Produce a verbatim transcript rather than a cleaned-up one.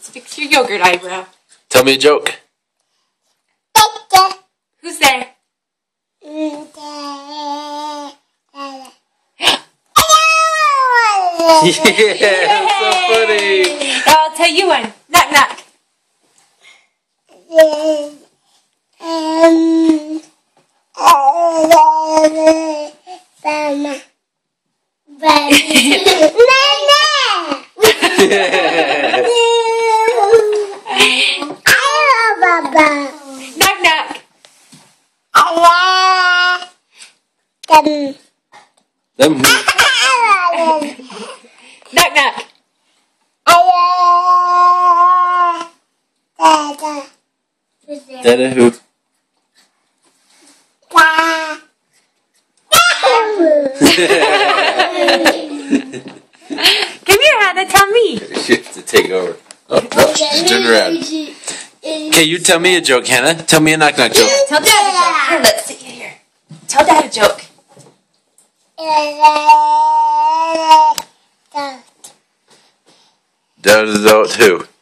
Let's fix your yogurt eyebrow. Tell me a joke. Who's there? Yeah, so funny. Now I'll tell you one. Knock, knock. Knock, knock. Them. Knock, knock. Dada who? Come here, Hannah. Tell me. She has to take over. Oh, no, she's turned around. Okay, you tell me a joke, Hannah. Tell me a knock knock joke. Tell Dad a joke. Here, let's sit here. Tell Dad a joke. Dada who?